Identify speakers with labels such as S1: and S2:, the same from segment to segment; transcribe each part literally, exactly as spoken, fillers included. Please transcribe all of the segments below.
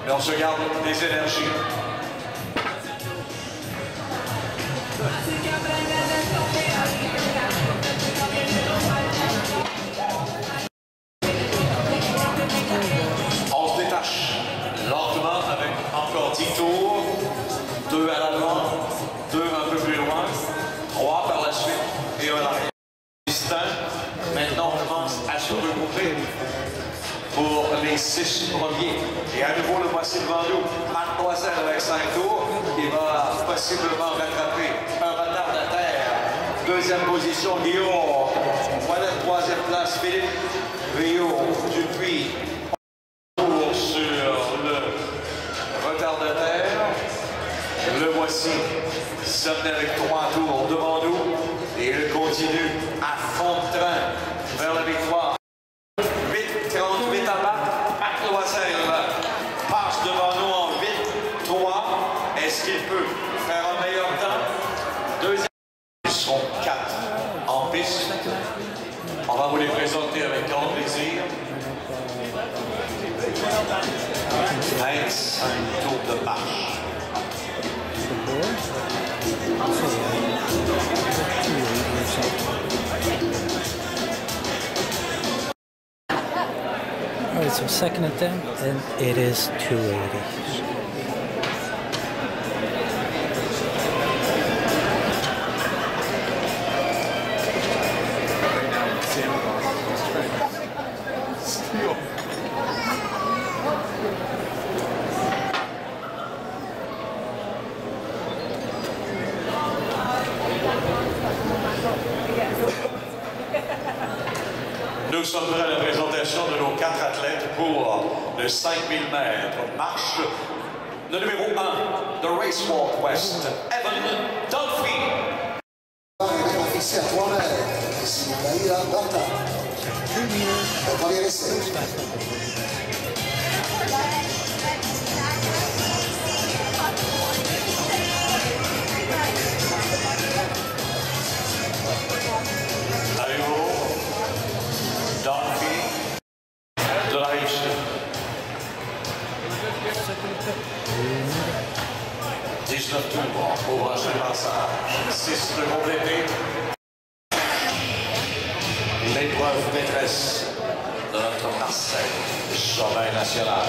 S1: Mais on se garde des énergies. On se détache lentement avec encore dix tours. Deux à l'avant, deux un peu plus loin, trois par la suite et un arrière. Maintenant, on commence à se regrouper pour les six premiers. Et à nouveau, le voici devant nous, Mademoiselle avec cinq tours, qui va possiblement rattraper un retardataire. Deuxième position, Guillaume. Voilà, troisième place, Philippe Rio Dupuis. Tour sur le retardataire. Le voici, sommes avec trois tours devant nous. Et il continue à fond de train vers la victoire. huit trente-huit à battre. Mademoiselle passe devant nous en huit trois. Est-ce qu'il peut faire un meilleur temps? Deuxième. Ils seront quatre en piste. On va vous les présenter avec grand plaisir. vingt-cinq tours de marche.
S2: Alright, so second attempt, and it is two eighty.
S1: Nous sommes prêts à la présentation de nos quatre athlètes pour le cinq mille mètres marche. Le numéro un, The Race Walk West, Evan Dunphy.
S3: Il est fixé à trois mètres. Ici, Dalila Berta. Le premier essai.
S1: dix-neuf tours pour acheter le passage. six de compléter. L'épreuve maîtresse de notre Marseille, sommet national.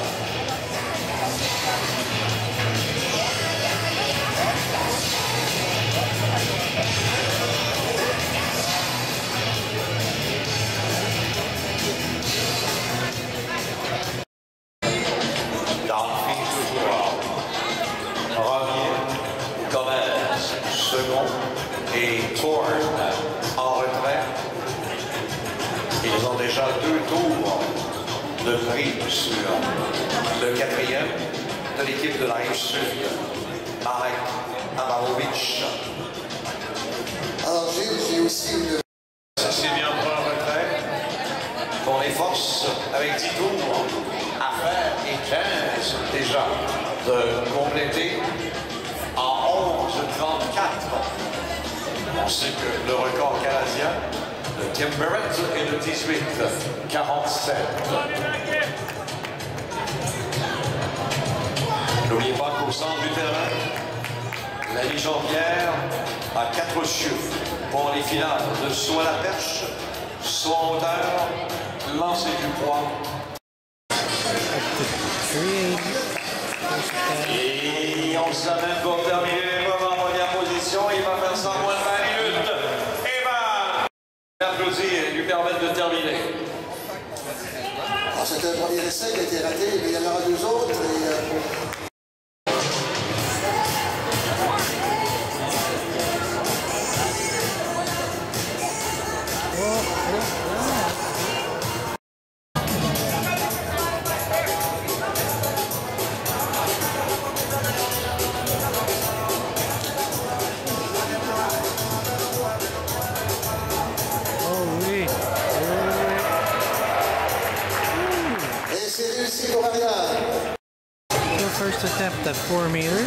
S4: second et Thorne en retrait. Ils ont déjà deux tours de prix sur le quatrième de l'équipe de la rive sud, Marek Abarovic.
S3: Alors j'ai aussi une...
S4: Ça s'est bien pris en retrait pour les forces avec dix tours à faire et quinze déjà de compléter en onze trente-quatre. On sait que le record canadien de Tim Barrett est de dix-huit quarante-sept. N'oubliez pas qu'au centre du terrain, l'ami Jean-Pierre a quatre chiffres pour les finales de soit la perche, soit en hauteur, lancer du poids. Et on s'amène pour terminer l'épreuve en première position. Il va faire ça en moins de vingt minutes. Et ben, l'applaudir et lui permettre de terminer.
S3: C'était un premier essai qui a été raté, mais il y en aura deux autres. Et, euh...
S2: First attempt at four meter.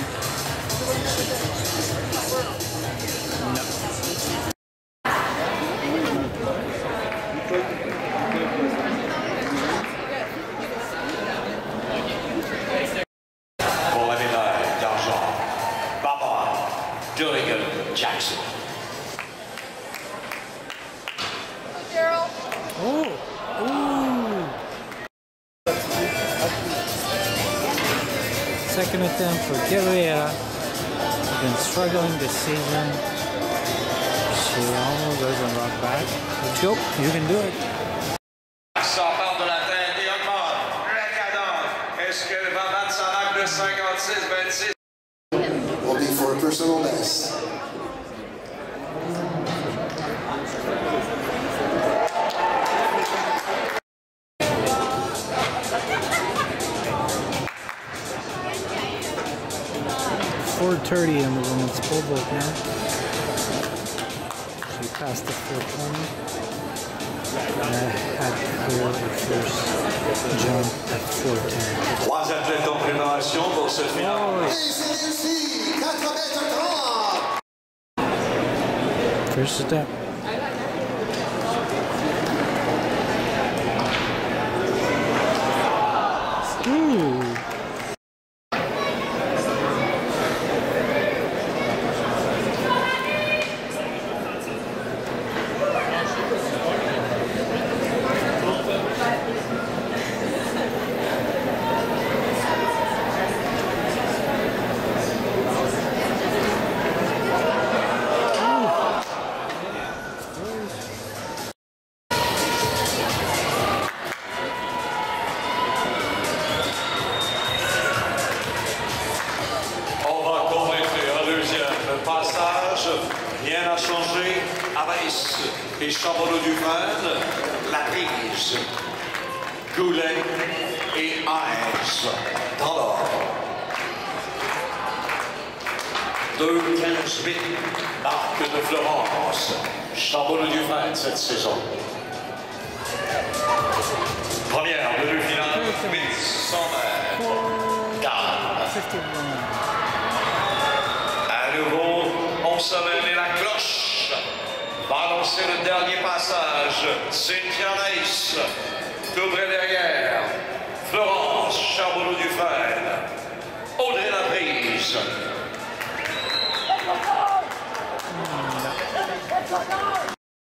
S2: No. Second attempt for Guerrera. Been struggling this season. She almost doesn't rock back. Let's go. You can do it.
S1: Ça part de la tête et augmente la cadence. Est-ce qu'elle va battre sa marque de cinquante-six vingt-six?
S3: Will be for a personal best.
S2: four thirty on the women's pole vault now. She passed the four twenty. And I had her first jump at four ten.
S1: Trois athlètes en préparation pour cette finale.
S2: Oh,
S3: Et c'est réussi! quatre mètres trente!
S2: first step. Ooh.
S1: Rien n'a changé. Abaïs et Chambonneau du Frêne, la prise. Goulet et Heinz dans l'ordre. deux quinze huit, marque de Florence. Chambonneau du Frêne cette saison. Première demi-finale, mille cent mètres. À nouveau, on sonne et la cloche va lancer le dernier passage. Cynthia Reiss, tout près derrière.